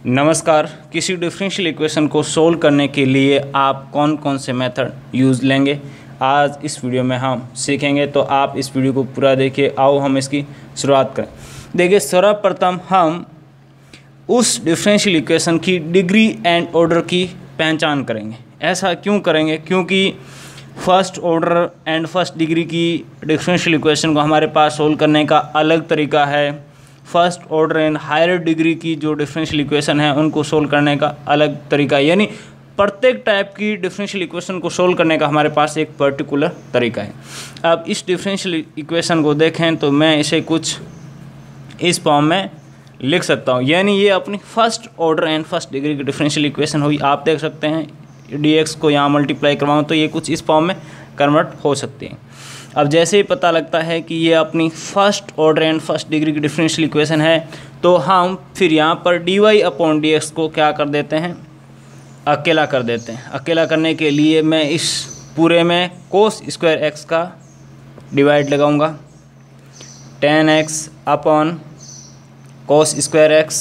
नमस्कार। किसी differential equation को सोल्व करने के लिए आप कौन कौन से मेथड यूज़ लेंगे, आज इस वीडियो में हम सीखेंगे। तो आप इस वीडियो को पूरा देखिए। आओ हम इसकी शुरुआत करें। देखिए, सर्वप्रथम हम उस डिफरेंशियल इक्वेशन की डिग्री एंड ऑर्डर की पहचान करेंगे। ऐसा क्यों करेंगे? क्योंकि first order and first degree की डिफरेंशियल इक्वेशन को हमारे पास सोल्व करने का अलग तरीका है। First order and higher degree की जो डिफरेंशियल इक्वेशन है उनको सोल्व करने का अलग तरीका है। यानी प्रत्येक टाइप की डिफरेंशियल इक्वेशन को सोल्व करने का हमारे पास एक पर्टिकुलर तरीका है। अब इस डिफरेंशियल इक्वेशन को देखें तो मैं इसे कुछ इस फॉर्म में लिख सकता हूँ। यानी ये अपनी first order and first degree की डिफरेंशियल इक्वेशन हुई। आप देख सकते हैं dx को यहाँ मल्टीप्लाई करवाऊँ तो ये कुछ इस फॉर्म में कन्वर्ट हो सकती है। अब जैसे ही पता लगता है कि ये अपनी first order and first degree की डिफरेंशियल इक्वेशन है, तो हम फिर यहाँ पर dy/dx को क्या कर देते हैं, अकेला कर देते हैं। अकेला करने के लिए मैं इस पूरे में cos स्क्वायर x का डिवाइड लगाऊंगा। tan x upon cos square x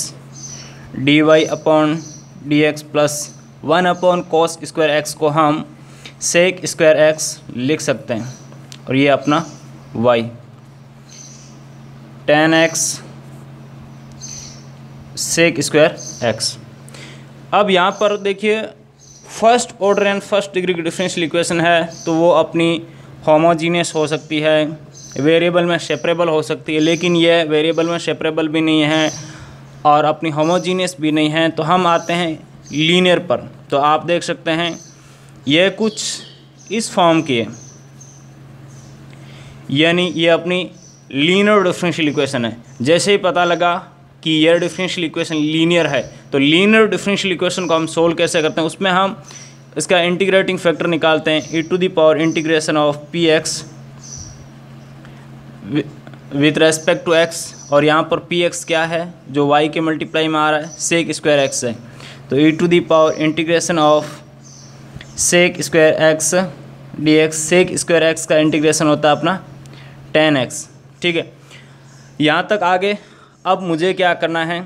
dy/dx plus 1 cos square x को हम sec स्क्वायर x लिख सकते हैं, और ये अपना y tan x sec square x। अब यहाँ पर देखिए, first order and first degree की डिफरेंशियल इक्वेशन है तो वो अपनी होमोजीनियस हो सकती है, वेरिएबल में सेपरेबल हो सकती है, लेकिन ये वेरिएबल में सेपरेबल भी नहीं है और अपनी होमोजीनियस भी नहीं है। तो हम आते हैं लीनियर पर। तो आप देख सकते हैं ये कुछ इस फॉर्म की है, यानी ये अपनी लीनियर डिफरेंशियल इक्वेशन है। जैसे ही पता लगा कि यह डिफरेंशियल इक्वेशन लीनियर है, तो लीनियर डिफरेंशियल इक्वेशन को हम सोल्व कैसे करते हैं, उसमें हम इसका इंटीग्रेटिंग फैक्टर निकालते हैं e⁻इंटीग्रेशन of px with respect to x, और यहाँ पर px क्या है जो y के मल्टीप्लाई में आ रहा है, sec स्क्वायर x है। तो e⁻इंटीग्रेशन of sec square x dx, sec square x का इंटीग्रेशन होता है अपना tan x। ठीक है, यहाँ तक आगे। अब मुझे क्या करना है,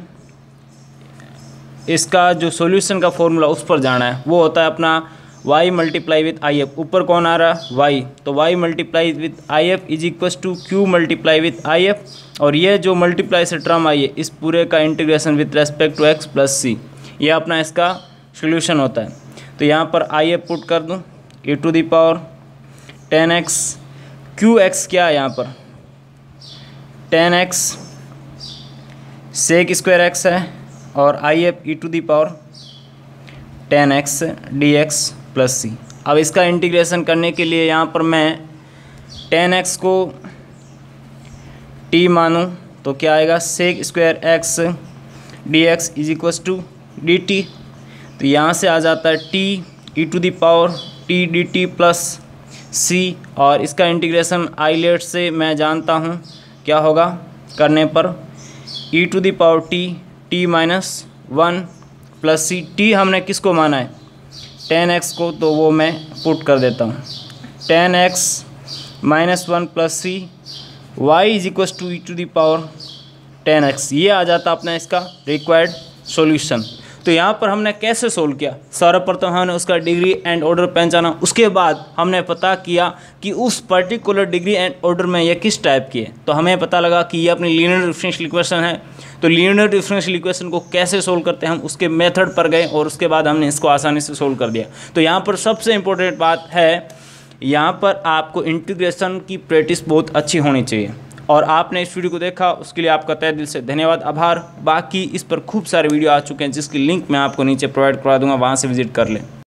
इसका जो सॉल्यूशन का फॉर्मूला उस पर जाना है। वो होता है अपना y multiply with I F. ऊपर कौन आ रहा है, y, तो y multiply with I F is equals to q multiply with I F, और ये जो मल्टीप्लाई से टर्म आई है इस पूरे का integration with respect to x plus c, ये अपना इसका सॉल्यूशन होता है। तो यहाँ पर आई एफ पुट कर दूँ e⁻tan x, qx क्या है यहाँ पर tan x sec square x है, और I F e⁻tan x dx plus c। अब इसका इंटीग्रेशन करने के लिए यहाँ पर मैं tan x को t मानूँ तो क्या आएगा, sec square x dx is equals to dt। तो यहाँ से आ जाता है t e⁻t dt plus c, और इसका इंटीग्रेशन आइलेट से मैं जानता हूँ क्या होगा करने पर e⁻t t minus 1 plus c। t हमने किसको माना है, tan x को, तो वो मैं पुट कर देता हूँ tan x minus 1 plus c y is equals to e⁻tan x। ये आ जाता अपना इसका रिक्वायर्ड सॉल्यूशन। तो यहाँ पर हमने कैसे सोल्व किया, सर्वप्रथम हमने उसका डिग्री एंड ऑर्डर पहचाना। उसके बाद हमने पता किया कि उस पर्टिकुलर डिग्री एंड ऑर्डर में ये किस टाइप की है। तो हमें पता लगा कि ये अपनी लीनियर डिफरेंशियल इक्वेशन है। तो लीनियर डिफरेंशियल इक्वेशन को कैसे सोल्व करते हैं, हम उसके मेथड पर गए और उसके बाद हमने इसको आसानी से सोल्व कर दिया। तो यहाँ पर सबसे इम्पोर्टेंट बात है, यहाँ पर आपको इंटीग्रेशन की प्रैक्टिस बहुत अच्छी होनी चाहिए। और आपने इस वीडियो को देखा उसके लिए आपका तहे दिल से धन्यवाद, आभार। बाकी इस पर खूब सारे वीडियो आ चुके हैं जिसकी लिंक मैं आपको नीचे प्रोवाइड करवा दूंगा, वहाँ से विजिट कर लें।